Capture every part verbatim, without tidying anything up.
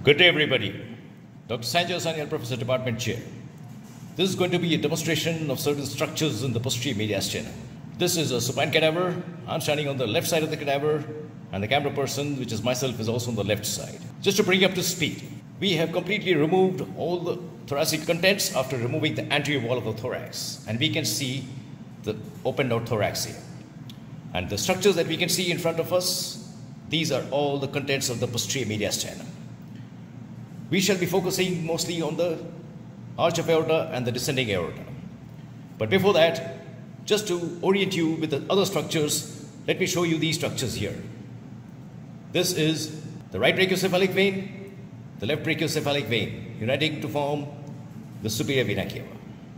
Good day, everybody. Doctor Sanjoy Sanyal, Professor, Department Chair. This is going to be a demonstration of certain structures in the posterior mediastinum. This is a supine cadaver. I'm standing on the left side of the cadaver, and the camera person, which is myself, is also on the left side. Just to bring you up to speed, we have completely removed all the thoracic contents after removing the anterior wall of the thorax, and we can see the opened out thorax here. And the structures that we can see in front of us, these are all the contents of the posterior mediastinum. We shall be focusing mostly on the arch of aorta and the descending aorta. But before that, just to orient you with the other structures, let me show you these structures here. This is the right brachiocephalic vein, the left brachiocephalic vein, uniting to form the superior vena cava.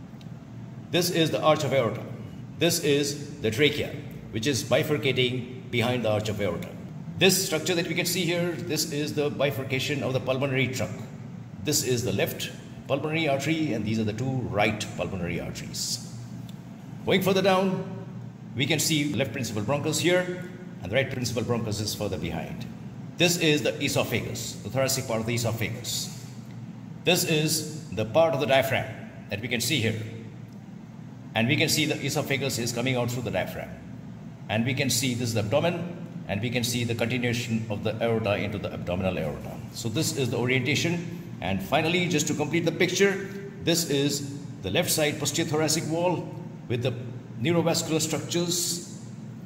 This is the arch of aorta. This is the trachea, which is bifurcating behind the arch of aorta. This structure that we can see here, this is the bifurcation of the pulmonary trunk. This is the left pulmonary artery, and these are the two right pulmonary arteries. Going further down, we can see the left principal bronchus here, and the right principal bronchus is further behind. This is the esophagus, the thoracic part of the esophagus. This is the part of the diaphragm that we can see here. And we can see the esophagus is coming out through the diaphragm. And we can see this is the abdomen, and we can see the continuation of the aorta into the abdominal aorta. So this is the orientation. And finally, just to complete the picture, this is the left side posterior thoracic wall with the neurovascular structures.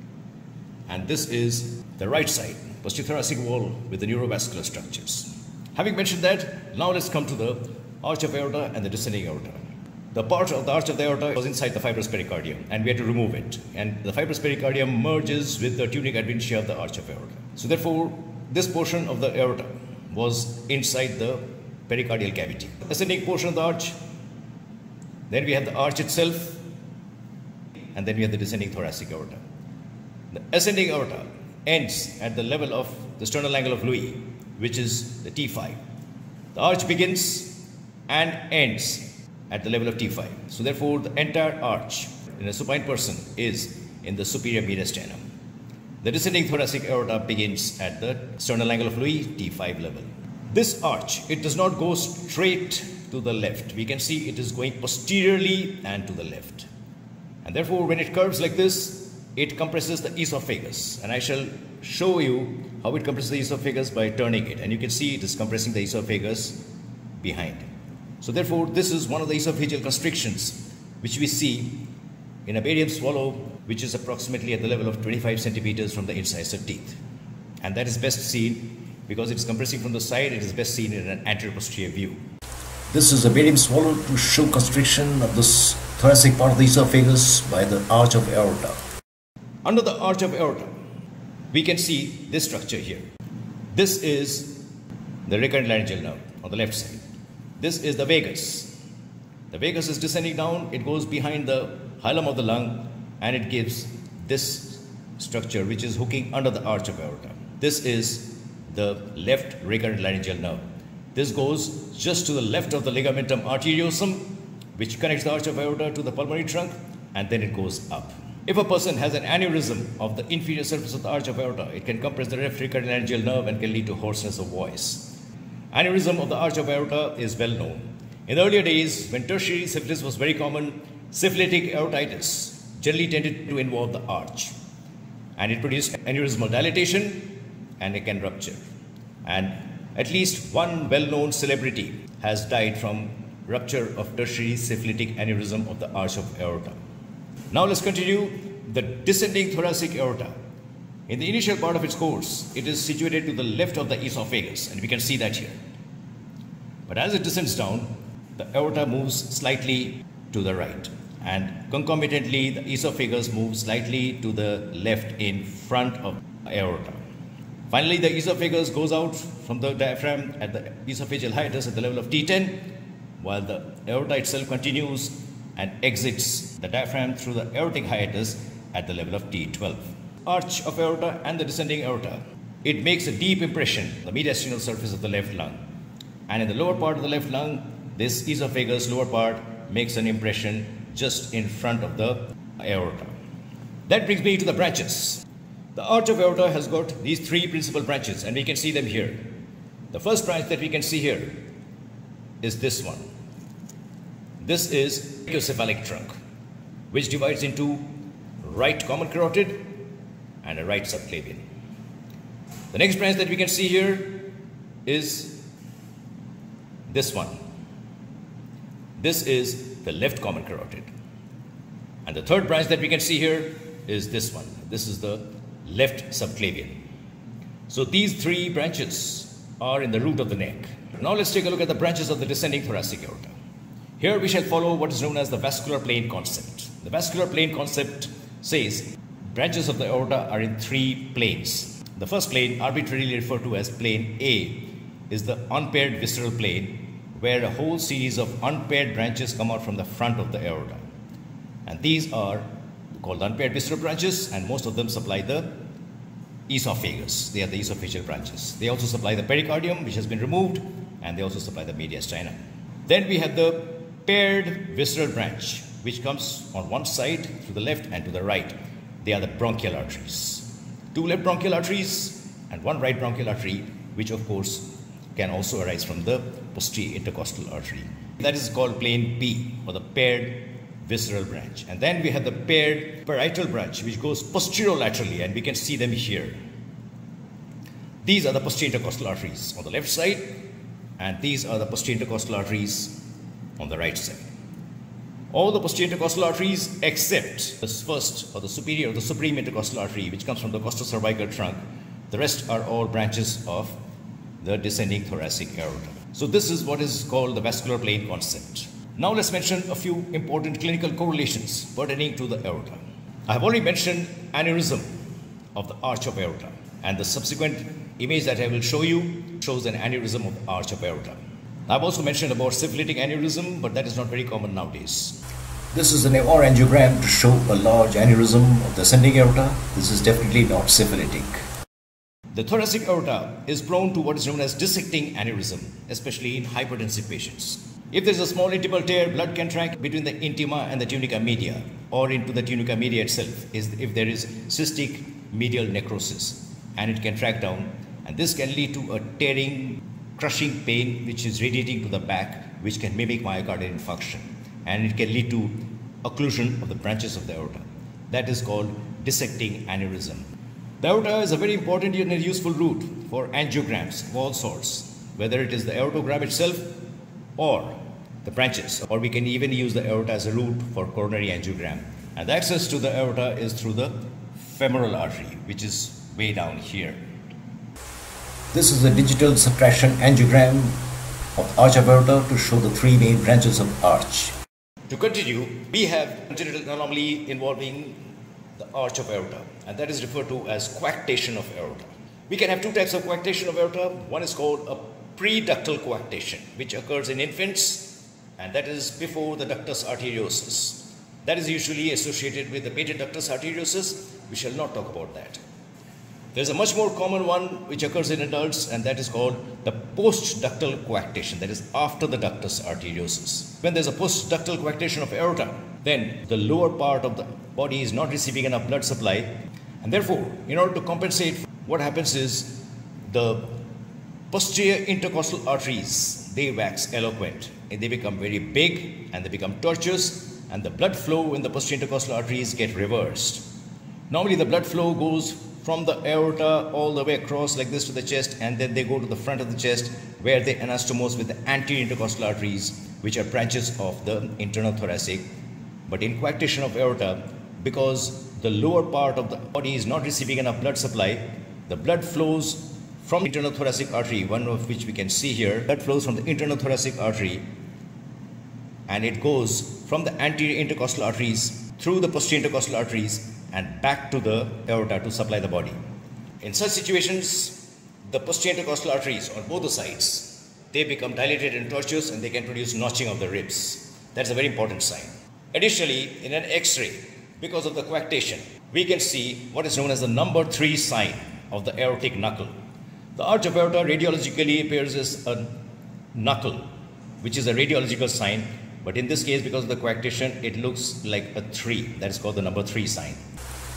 And this is the right side posterior thoracic wall with the neurovascular structures. Having mentioned that, now let's come to the arch of aorta and the descending aorta. The part of the arch of the aorta was inside the fibrous pericardium, and we had to remove it. And the fibrous pericardium merges with the tunic adventitia of the arch of aorta. So therefore, this portion of the aorta was inside the pericardial cavity. The ascending portion of the arch, then we have the arch itself, and then we have the descending thoracic aorta. The ascending aorta ends at the level of the sternal angle of Louis, which is the T five. The arch begins and ends at the level of T five. So therefore, the entire arch in a supine person is in the superior mediastinum. The descending thoracic aorta begins at the sternal angle of Louis, T five level. This arch, it does not go straight to the left. We can see it is going posteriorly and to the left. And therefore, when it curves like this, it compresses the esophagus. And I shall show you how it compresses the esophagus by turning it. And you can see it is compressing the esophagus behind. So therefore, this is one of the esophageal constrictions which we see in a barium swallow, which is approximately at the level of twenty-five centimeters from the incisor teeth. And that is best seen because it is compressing from the side. It is best seen in an anterior posterior view. This is a barium swallow to show constriction of this thoracic part of the esophagus by the arch of aorta. Under the arch of aorta, we can see this structure here. This is the recurrent laryngeal nerve on the left side. This is the vagus. The vagus is descending down. It goes behind the hilum of the lung, and it gives this structure which is hooking under the arch of aorta. This is the left recurrent laryngeal nerve. This goes just to the left of the ligamentum arteriosum, which connects the arch of aorta to the pulmonary trunk, and then it goes up. If a person has an aneurysm of the inferior surface of the arch of aorta, it can compress the left recurrent laryngeal nerve and can lead to hoarseness of voice. Aneurysm of the arch of aorta is well known. In the earlier days, when tertiary syphilis was very common, syphilitic aortitis generally tended to involve the arch. And it produced aneurysmal dilatation, and it can rupture. And at least one well-known celebrity has died from rupture of tertiary syphilitic aneurysm of the arch of aorta. Now let's continue the descending thoracic aorta. In the initial part of its course, it is situated to the left of the esophagus, and we can see that here. But as it descends down, the aorta moves slightly to the right, and concomitantly, the esophagus moves slightly to the left in front of the aorta. Finally, the esophagus goes out from the diaphragm at the esophageal hiatus at the level of T ten, while the aorta itself continues and exits the diaphragm through the aortic hiatus at the level of T twelve. Arch of aorta and the descending aorta, it makes a deep impression on the mediastinal surface of the left lung. And in the lower part of the left lung, this esophagus lower part makes an impression just in front of the aorta. That brings me to the branches. The arch of aorta has got these three principal branches, and we can see them here. The first branch that we can see here is this one. This is brachiocephalic trunk, which divides into right common carotid and a right subclavian. The next branch that we can see here is this one. This is the left common carotid. And the third branch that we can see here is this one. This is the left subclavian. So these three branches are in the root of the neck. Now let's take a look at the branches of the descending thoracic aorta. Here we shall follow what is known as the vascular plane concept. The vascular plane concept says branches of the aorta are in three planes. The first plane, arbitrarily referred to as plane A, is the unpaired visceral plane, where a whole series of unpaired branches come out from the front of the aorta. And these are called unpaired visceral branches, and most of them supply the esophagus. They are the esophageal branches. They also supply the pericardium, which has been removed, and they also supply the mediastinum. Then we have the paired visceral branch, which comes on one side to the left and to the right. They are the bronchial arteries. Two left bronchial arteries and one right bronchial artery, which of course can also arise from the posterior intercostal artery. That is called plane B, or the paired visceral branch. And then we have the paired parietal branch, which goes posterolaterally, and we can see them here. These are the posterior intercostal arteries on the left side, and these are the posterior intercostal arteries on the right side. All the posterior intercostal arteries except the first, or the superior or the supreme intercostal artery, which comes from the costocervical trunk, the rest are all branches of the descending thoracic aorta. So this is what is called the vascular plane concept. Now let's mention a few important clinical correlations pertaining to the aorta. I have already mentioned aneurysm of the arch of aorta, and the subsequent image that I will show you shows an aneurysm of the arch of aorta. I've also mentioned about syphilitic aneurysm, but that is not very common nowadays. This is an Aorta angiogram to show a large aneurysm of the ascending aorta. This is definitely not syphilitic. The thoracic aorta is prone to what is known as dissecting aneurysm, especially in hypertensive patients. If there is a small intimal tear, blood can track between the intima and the tunica media, or into the tunica media itself, if there is cystic medial necrosis, and it can track down, and this can lead to a tearing, crushing pain which is radiating to the back, which can mimic myocardial infarction, and it can lead to occlusion of the branches of the aorta. That is called dissecting aneurysm. The aorta is a very important and useful route for angiograms of all sorts, whether it is the aortogram itself or the branches, or we can even use the aorta as a route for coronary angiogram. And the access to the aorta is through the femoral artery, which is way down here. This is a digital subtraction angiogram of the arch of aorta to show the three main branches of arch. To continue, we have congenital anomaly involving the arch of aorta, and that is referred to as coarctation of aorta. We can have two types of coarctation of aorta. One is called a pre-ductal coarctation, which occurs in infants, and that is before the ductus arteriosus. That is usually associated with the patent ductus arteriosus. We shall not talk about that. There is a much more common one which occurs in adults, and that is called the post-ductal coarctation, that is after the ductus arteriosus. When there is a post-ductal coarctation of aorta, then the lower part of the body is not receiving enough blood supply, and therefore, in order to compensate, what happens is the posterior intercostal arteries, they wax eloquent, and they become very big, and they become tortuous, and the blood flow in the posterior intercostal arteries get reversed. Normally the blood flow goes from the aorta all the way across like this to the chest, and then they go to the front of the chest where they anastomose with the anterior intercostal arteries, which are branches of the internal thoracic. But in coarctation of aorta, because the lower part of the body is not receiving enough blood supply, the blood flows from the internal thoracic artery, one of which we can see here. Blood flows from the internal thoracic artery, and it goes from the anterior intercostal arteries through the posterior intercostal arteries and back to the aorta to supply the body. In such situations, the posterior intercostal arteries on both the sides, they become dilated and tortuous, and they can produce notching of the ribs. That's a very important sign. Additionally, in an X-ray, because of the coarctation, we can see what is known as the number three sign of the aortic knuckle. The arch of aorta radiologically appears as a knuckle, which is a radiological sign, but in this case, because of the coarctation, it looks like a three. That is called the number three sign.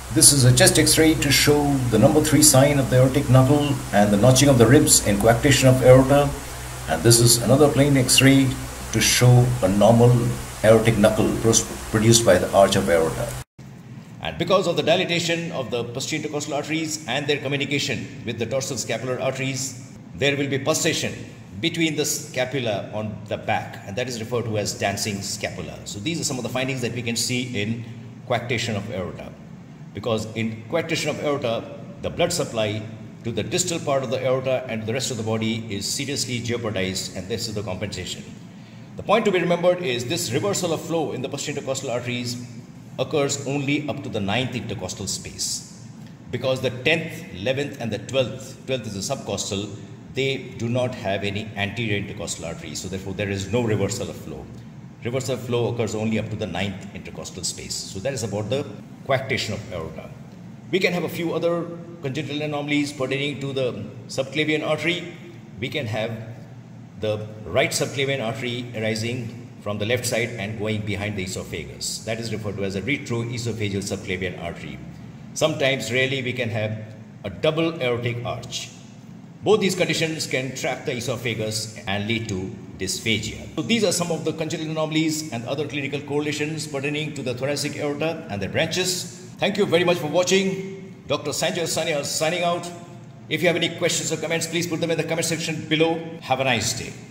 This is a chest X-ray to show the number three sign of the aortic knuckle and the notching of the ribs in coarctation of aorta. And this is another plain X-ray to show a normal aortic knuckle produced by the arch of aorta. And because of the dilatation of the posterior intercostal arteries and their communication with the dorsal scapular arteries, there will be pulsation between the scapula on the back, and that is referred to as dancing scapula. So these are some of the findings that we can see in coarctation of aorta. Because in coarctation of aorta, the blood supply to the distal part of the aorta and the rest of the body is seriously jeopardized, and this is the compensation. The point to be remembered is this reversal of flow in the posterior intercostal arteries occurs only up to the ninth intercostal space. Because the tenth, eleventh and the twelfth, twelfth is the subcostal, they do not have any anterior intercostal arteries, so therefore there is no reversal of flow. Reversal of flow occurs only up to the ninth intercostal space. So that is about the coarctation of aorta. We can have a few other congenital anomalies pertaining to the subclavian artery. We can have the right subclavian artery arising from the left side and going behind the esophagus. That is referred to as a retroesophageal subclavian artery. Sometimes, rarely, we can have a double aortic arch. Both these conditions can trap the esophagus and lead to dysphagia. So these are some of the congenital anomalies and other clinical correlations pertaining to the thoracic aorta and their branches. Thank you very much for watching. Doctor Sanjoy Sanyal signing out. If you have any questions or comments, please put them in the comment section below. Have a nice day.